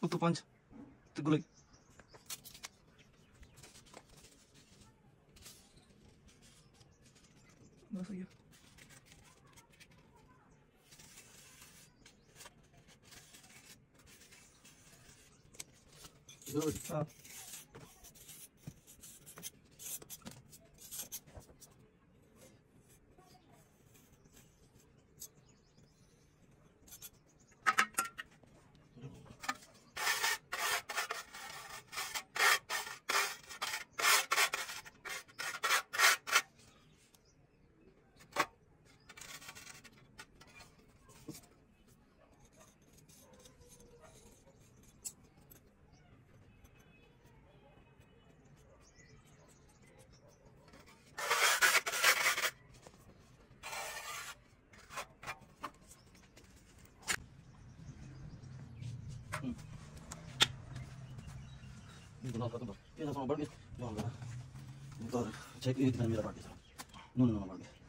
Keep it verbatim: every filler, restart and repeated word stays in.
Kutu punch. Tegulik. बस ये Good. हाँ Ini kenapa tuh? Ini sama balik. Mau enggak? Bentar, cek ini dengan merah balik. Nuna nuna balik.